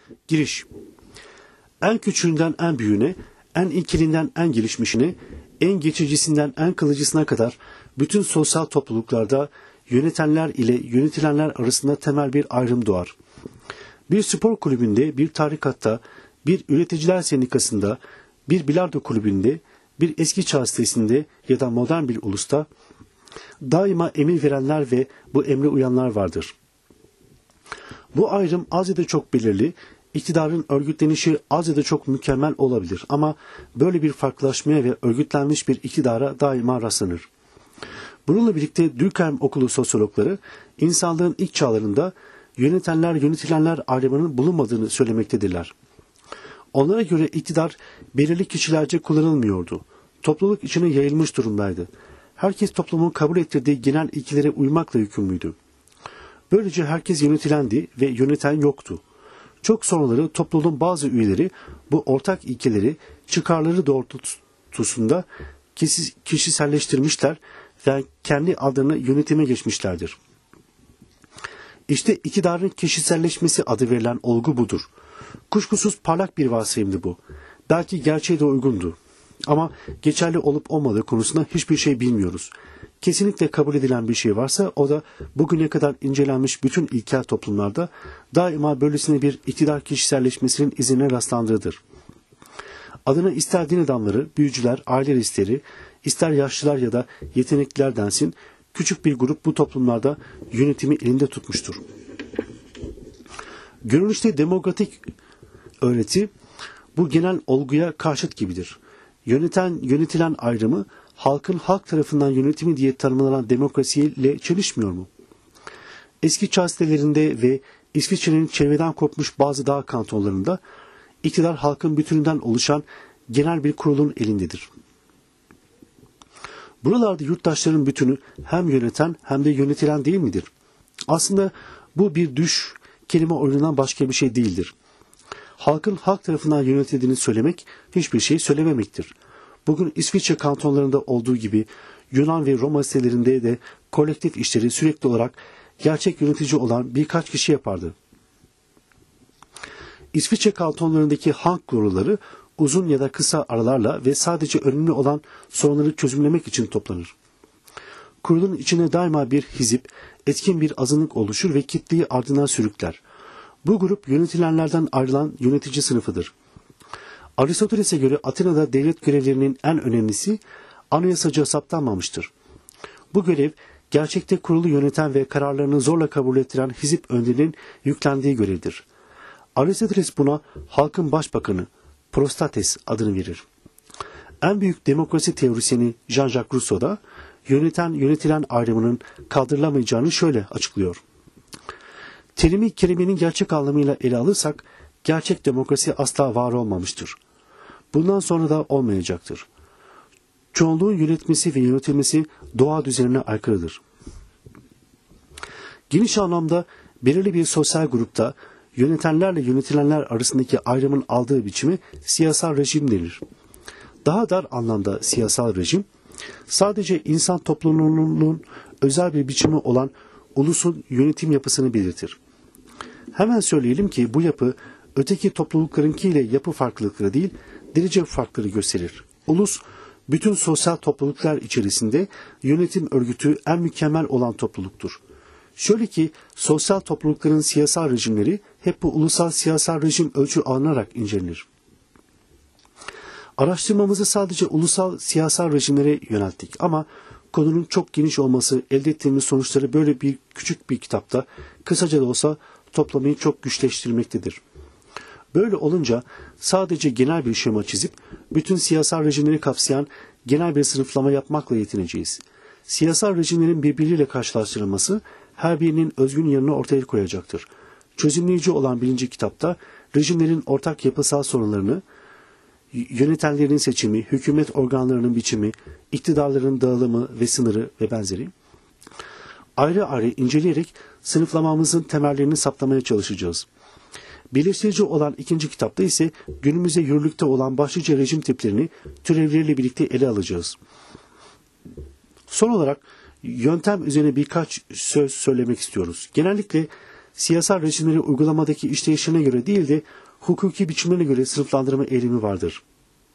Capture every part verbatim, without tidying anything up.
Giriş. En küçüğünden en büyüğüne, en ilkelinden en gelişmişine, en geçicisinden en kılıcısına kadar bütün sosyal topluluklarda yönetenler ile yönetilenler arasında temel bir ayrım doğar. Bir spor kulübünde, bir tarikatta, bir üreticiler sendikasında, bir bilardo kulübünde, bir eski çağ sitesinde ya da modern bir ulusta daima emir verenler ve bu emre uyanlar vardır. Bu ayrım az ya da çok belirli, iktidarın örgütlenişi az ya da çok mükemmel olabilir ama böyle bir farklılaşmaya ve örgütlenmiş bir iktidara daima rastlanır. Bununla birlikte Durkheim okulu sosyologları insanlığın ilk çağlarında yönetenler yönetilenler ayrımının bulunmadığını söylemektedirler. Onlara göre iktidar belirli kişilerce kullanılmıyordu. Topluluk içine yayılmış durumdaydı. Herkes toplumun kabul ettirdiği genel ilkelere uymakla yükümlüydü. Böylece herkes yönetilendi ve yöneten yoktu. Çok sonraları topluluğun bazı üyeleri bu ortak ilkeleri çıkarları doğrultusunda kişiselleştirmişler ve kendi adlarına yönetime geçmişlerdir. İşte iktidarın kişiselleşmesi adı verilen olgu budur. Kuşkusuz parlak bir varsayımdı bu. Belki gerçeğe de uygundu. Ama geçerli olup olmadığı konusunda hiçbir şey bilmiyoruz. Kesinlikle kabul edilen bir şey varsa o da bugüne kadar incelenmiş bütün ilkel toplumlarda daima böylesine bir iktidar kişiselleşmesinin izine rastlandığıdır. Adına ister din adamları, büyücüler, aile reisleri, ister yaşlılar ya da yetenekliler densin, küçük bir grup bu toplumlarda yönetimi elinde tutmuştur. Görünüşte demokratik öğreti bu genel olguya karşıt gibidir. Yöneten yönetilen ayrımı halkın halk tarafından yönetimi diye tanımlanan demokrasiyle çelişmiyor mu? Eski çağ sitelerinde ve İsviçre'nin çevreden kopmuş bazı dağ kantonlarında iktidar halkın bütününden oluşan genel bir kurulun elindedir. Buralarda yurttaşların bütünü hem yöneten hem de yönetilen değil midir? Aslında bu bir düş kelime oyunundan başka bir şey değildir. Halkın halk tarafından yönetildiğini söylemek hiçbir şey söylememektir. Bugün İsviçre kantonlarında olduğu gibi Yunan ve Roma sitelerinde de kolektif işleri sürekli olarak gerçek yönetici olan birkaç kişi yapardı. İsviçre kantonlarındaki halk kurulları uzun ya da kısa aralarla ve sadece önemli olan sorunları çözümlemek için toplanır. Kurulun içine daima bir hizip, etkin bir azınlık oluşur ve kitleyi ardından sürükler. Bu grup yönetilenlerden ayrılan yönetici sınıfıdır. Aristoteles'e göre Atina'da devlet görevlerinin en önemlisi anayasacı saptanmamıştır. Bu görev gerçekte kurulu yöneten ve kararlarını zorla kabul ettiren hizip önderinin yüklendiği görevdir. Aristoteles buna halkın başbakanı, prostates adını verir. En büyük demokrasi teorisyeni Jean-Jacques Rousseau da yöneten yönetilen ayrımının kaldırılamayacağını şöyle açıklıyor. Terimi kelimenin gerçek anlamıyla ele alırsak gerçek demokrasi asla var olmamıştır. Bundan sonra da olmayacaktır. Çoğunluğun yönetmesi ve yönetilmesi doğa düzenine aykırıdır. Geniş anlamda belirli bir sosyal grupta yönetenlerle yönetilenler arasındaki ayrımın aldığı biçimi siyasal rejim denir. Daha dar anlamda siyasal rejim, sadece insan topluluğunun özel bir biçimi olan ulusun yönetim yapısını belirtir. Hemen söyleyelim ki bu yapı öteki topluluklarınkiyle yapı farklılıkları değil, derece farkları gösterir. Ulus, bütün sosyal topluluklar içerisinde yönetim örgütü en mükemmel olan topluluktur. Şöyle ki sosyal toplulukların siyasal rejimleri hep bu ulusal siyasal rejim ölçü alınarak incelenir. Araştırmamızı sadece ulusal siyasal rejimlere yönelttik ama konunun çok geniş olması elde ettiğimiz sonuçları böyle bir küçük bir kitapta kısaca da olsa toplamayı çok güçleştirmektedir. Böyle olunca sadece genel bir şema çizip bütün siyasal rejimleri kapsayan genel bir sınıflama yapmakla yetineceğiz. Siyasal rejimlerin birbiriyle karşılaştırılması her birinin özgün yanını ortaya koyacaktır. Çözümleyici olan birinci kitapta rejimlerin ortak yapısal sorunlarını, yönetenlerin seçimi, hükümet organlarının biçimi, iktidarların dağılımı ve sınırı ve benzeri ayrı ayrı inceleyerek sınıflamamızın temellerini saptamaya çalışacağız. Birleştirici olan ikinci kitapta ise günümüzde yürürlükte olan başlıca rejim tiplerini türevleriyle birlikte ele alacağız. Son olarak yöntem üzerine birkaç söz söylemek istiyoruz. Genellikle siyasal rejimleri uygulamadaki işleyişine göre değil de hukuki biçimlerine göre sınıflandırma eğilimi vardır.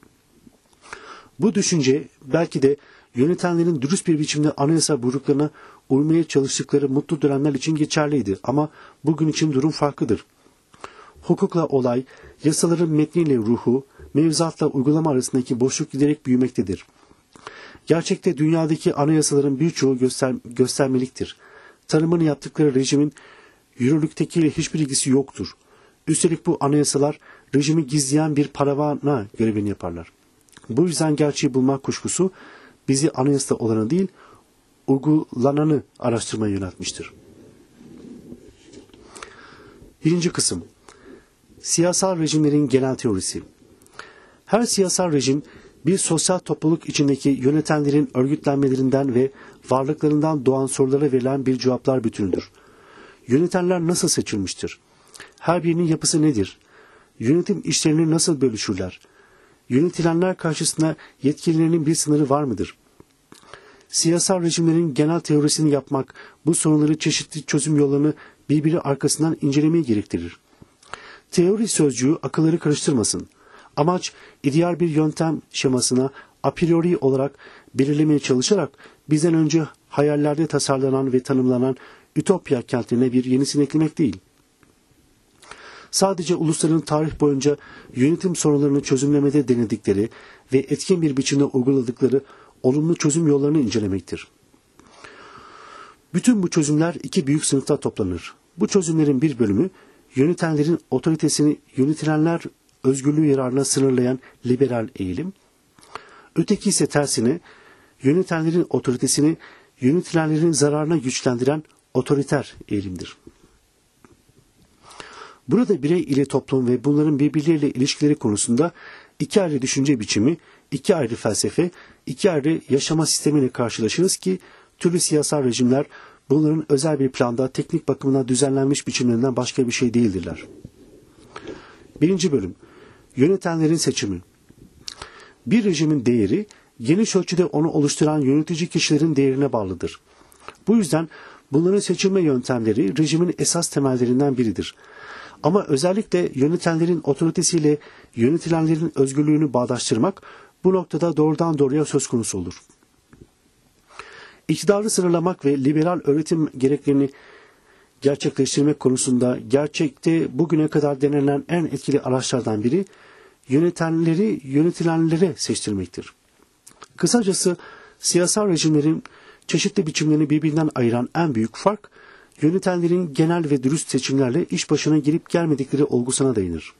Bu düşünce belki de yönetenlerin dürüst bir biçimde anayasa buyruklarına uymaya çalıştıkları mutlu dönemler için geçerliydi ama bugün için durum farklıdır. Hukukla olay, yasaların metniyle ruhu, mevzuatla uygulama arasındaki boşluk giderek büyümektedir. Gerçekte dünyadaki anayasaların birçoğu göster göstermeliktir. Tanımını yaptıkları rejimin yürürlüktekiyle hiçbir ilgisi yoktur. Üstelik bu anayasalar rejimi gizleyen bir paravana görevini yaparlar. Bu yüzden gerçeği bulmak kuşkusu bizi anayasada olanı değil, uygulananı araştırmaya yöneltmiştir. Birinci kısım. Siyasal rejimlerin genel teorisi. Her siyasal rejim bir sosyal topluluk içindeki yönetenlerin örgütlenmelerinden ve varlıklarından doğan sorulara verilen bir cevaplar bütünüdür. Yönetenler nasıl seçilmiştir? Her birinin yapısı nedir? Yönetim işlerini nasıl bölüşürler? Yönetilenler karşısında yetkililerinin bir sınırı var mıdır? Siyasal rejimlerin genel teorisini yapmak, bu sorunları çeşitli çözüm yollarını birbiri arkasından incelemeyi gerektirir. Teori sözcüğü akılları karıştırmasın. Amaç, ideal bir yöntem şemasına a priori olarak belirlemeye çalışarak bizden önce hayallerde tasarlanan ve tanımlanan ütopya kentine bir yenisini eklemek değil. Sadece ulusların tarih boyunca yönetim sorunlarını çözümlemede denedikleri ve etkin bir biçimde uyguladıkları olumlu çözüm yollarını incelemektir. Bütün bu çözümler iki büyük sınıfta toplanır. Bu çözümlerin bir bölümü yönetenlerin otoritesini yönetilenler özgürlüğü yararına sınırlayan liberal eğilim. Öteki ise tersine yönetenlerin otoritesini yönetilenlerin zararına güçlendiren otoriter eğilimdir. Burada birey ile toplum ve bunların birbirleriyle ilişkileri konusunda iki ayrı düşünce biçimi, iki ayrı felsefe, iki ayrı yaşama sistemiyle karşılaşırız ki türlü siyasal rejimler bunların özel bir planda teknik bakımından düzenlenmiş biçimlerinden başka bir şey değildirler. Birinci bölüm. Yönetenlerin seçimi. Bir rejimin değeri geniş ölçüde onu oluşturan yönetici kişilerin değerine bağlıdır. Bu yüzden bunların seçilme yöntemleri rejimin esas temellerinden biridir. Ama özellikle yönetenlerin otoritesiyle yönetilenlerin özgürlüğünü bağdaştırmak bu noktada doğrudan doğruya söz konusu olur. İktidarı sınırlamak ve liberal öğretim gereklerini gerçekleştirmek konusunda gerçekte bugüne kadar denenen en etkili araçlardan biri yönetenleri yönetilenlere seçtirmektir. Kısacası siyasal rejimlerin çeşitli biçimlerini birbirinden ayıran en büyük fark yönetenlerin genel ve dürüst seçimlerle iş başına gelip gelmedikleri olgusuna dayanır.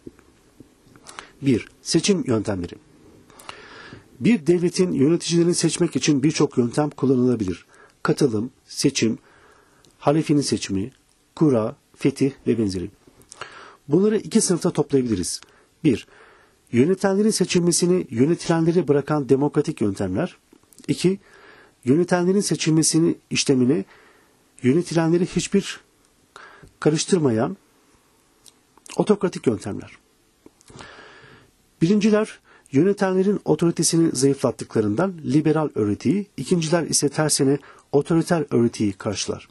bir. Seçim yöntemleri. Bir devletin yöneticilerini seçmek için birçok yöntem kullanılabilir. Katılım, seçim, halefinin seçimi, kura, fetih ve benzeri. Bunları iki sınıfta toplayabiliriz. bir. Yönetenlerin seçilmesini yönetilenlere bırakan demokratik yöntemler. iki. Yönetenlerin seçilmesini işlemine yönetilenleri hiçbir karıştırmayan otokratik yöntemler. Birinciler yönetenlerin otoritesini zayıflattıklarından liberal öğretiyi, ikinciler ise tersine otoriter öğretiyi karşılar.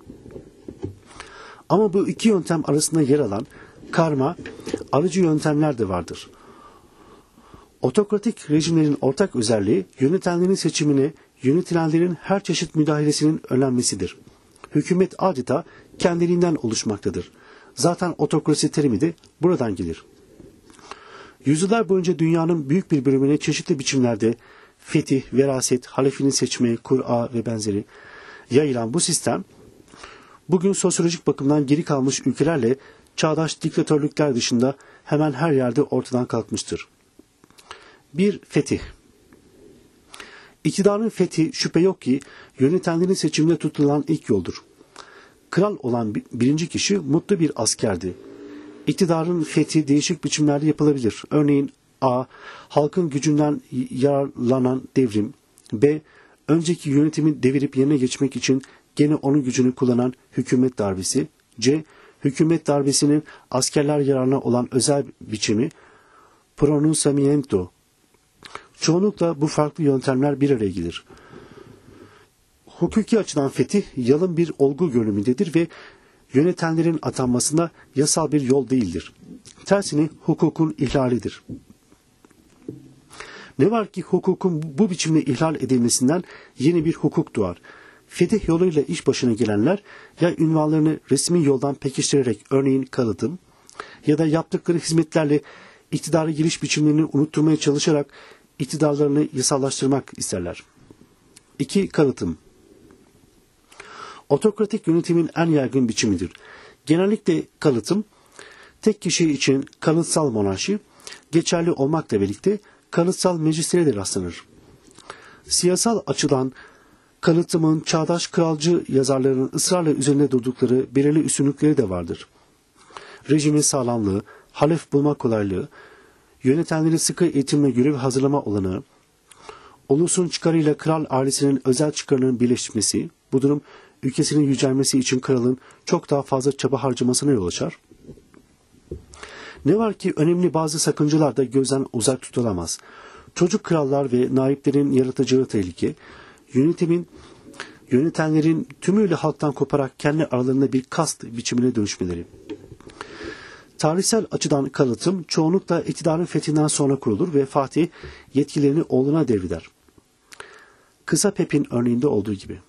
Ama bu iki yöntem arasında yer alan karma, arıcı yöntemler de vardır. Otokratik rejimlerin ortak özelliği yönetenlerin seçimine yönetilenlerin her çeşit müdahalesinin önlenmesidir. Hükümet adeta kendiliğinden oluşmaktadır. Zaten otokrasi terimi de buradan gelir. Yüzyıllar boyunca dünyanın büyük bir bölümüne çeşitli biçimlerde fetih, veraset, halefini seçme, kura ve benzeri yayılan bu sistem, bugün sosyolojik bakımdan geri kalmış ülkelerle çağdaş diktatörlükler dışında hemen her yerde ortadan kalkmıştır. bir. Fetih. İktidarın fethi şüphe yok ki yönetenlerin seçiminde tutulan ilk yoldur. Kral olan birinci kişi mutlu bir askerdi. İktidarın fethi değişik biçimlerde yapılabilir. Örneğin A. Halkın gücünden yararlanan devrim. B. Önceki yönetimi devirip yerine geçmek için gene onun gücünü kullanan hükümet darbesi. C. Hükümet darbesinin askerler yararına olan özel biçimi pronunciamiento. Çoğunlukla bu farklı yöntemler bir araya gelir. Hukuki açıdan fetih yalın bir olgu görünümündedir ve yönetenlerin atanmasında yasal bir yol değildir. Tersine hukukun ihlalidir. Ne var ki hukukun bu biçimde ihlal edilmesinden yeni bir hukuk doğar. Fetih yoluyla iş başına gelenler ya ünvanlarını resmi yoldan pekiştirerek, örneğin kalıtım, ya da yaptıkları hizmetlerle iktidara giriş biçimlerini unutturmaya çalışarak iktidarlarını yasallaştırmak isterler. iki. Kalıtım. Otokratik yönetimin en yaygın biçimidir. Genellikle kalıtım, tek kişi için kalıtsal monarşi geçerli olmakla birlikte kalıtsal meclislere de rastlanır. Siyasal açıdan kalıtımın çağdaş kralcı yazarların ısrarla üzerinde durdukları belirli üstünlükleri de vardır. Rejimin sağlamlığı, halef bulma kolaylığı, yönetenleri sıkı eğitimle görev hazırlama olanağı, ulusun çıkarıyla kral ailesinin özel çıkarının birleşmesi, bu durum ülkesinin yücelmesi için kralın çok daha fazla çaba harcamasına yol açar. Ne var ki önemli bazı sakıncalar da gözden uzak tutulamaz. Çocuk krallar ve naiplerin yaratacağı tehlike, yönetimin, yönetenlerin tümüyle halktan koparak kendi aralarında bir kast biçimine dönüşmeleri. Tarihsel açıdan kalıtım çoğunlukla iktidarın fethinden sonra kurulur ve Fatih yetkilerini oğluna devreder. Kısa Pep'in örneğinde olduğu gibi.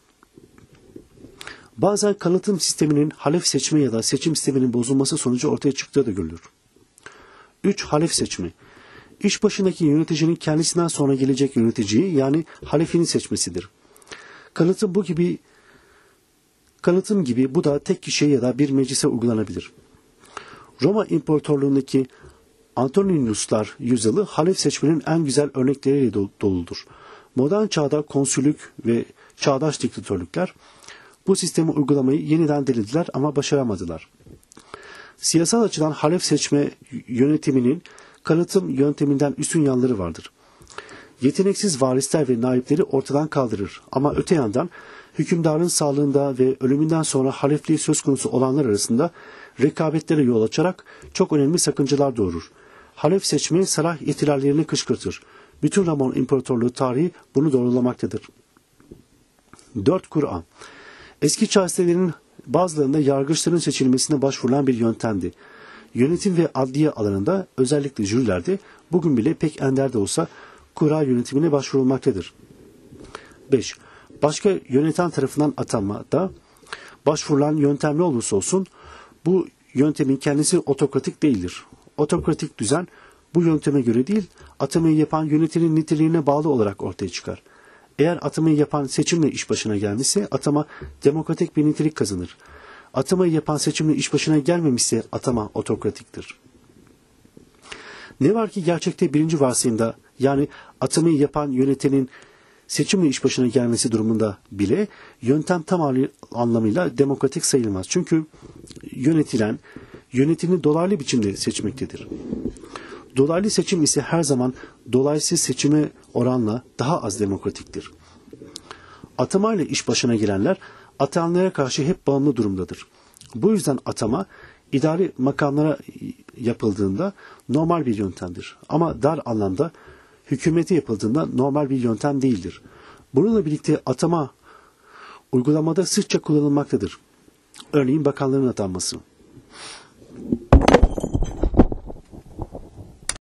Bazen kalıtım sisteminin halef seçme ya da seçim sisteminin bozulması sonucu ortaya çıktığı da görülür. üç. Halef seçimi. İş başındaki yöneticinin kendisinden sonra gelecek yöneticiyi, yani halefini seçmesidir. Kalıtım bu gibi kalıtım gibi bu da tek kişiye ya da bir meclise uygulanabilir. Roma İmparatorluğu'ndaki Antoninuslar yüzyılı halef seçmenin en güzel örnekleriyle doludur. Modern çağda konsülük ve çağdaş diktatörlükler bu sistemi uygulamayı yeniden denediler ama başaramadılar. Siyasal açıdan halef seçme yönetiminin kalıtım yönteminden üstün yanları vardır. Yeteneksiz varisler ve naipleri ortadan kaldırır ama öte yandan hükümdarın sağlığında ve ölümünden sonra halefliği söz konusu olanlar arasında rekabetlere yol açarak çok önemli sakıncalar doğurur. Halef seçme saray ihtilallerini kışkırtır. Bütün Roma İmparatorluğu tarihi bunu doğrulamaktadır. dört. Kur'an. Eski çağ sitelerinin bazılarında yargıçların seçilmesine başvurulan bir yöntemdi. Yönetim ve adliye alanında, özellikle jürilerde bugün bile pek ender de olsa kura yönetimine başvurulmaktadır. beş. Başka yöneten tarafından atanma da başvurulan yöntem ne olursa olsun bu yöntemin kendisi otokratik değildir. Otokratik düzen bu yönteme göre değil, atamayı yapan yönetenin niteliğine bağlı olarak ortaya çıkar. Eğer atamayı yapan seçimle iş başına gelmişse atama demokratik bir nitelik kazanır. Atamayı yapan seçimle iş başına gelmemişse atama otokratiktir. Ne var ki gerçekte birinci varsayımda, yani atamayı yapan yönetenin seçimle iş başına gelmesi durumunda bile yöntem tam anlamıyla demokratik sayılmaz. Çünkü yönetilen yönetini dolaylı biçimde seçmektedir. Dolaylı seçim ise her zaman dolaysız seçime oranla daha az demokratiktir. Atamayla iş başına gelenler atananlara karşı hep bağımlı durumdadır. Bu yüzden atama idari makamlara yapıldığında normal bir yöntemdir. Ama dar anlamda hükümete yapıldığında normal bir yöntem değildir. Bununla birlikte atama uygulamada sıkça kullanılmaktadır. Örneğin bakanların atanması.